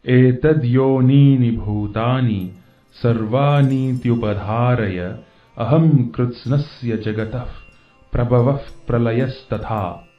एतद्योनीनि भूतानि सर्वानीत्युपधारय अहं कृत्स्नस्य जगतः प्रभवः प्रलयस्तथा।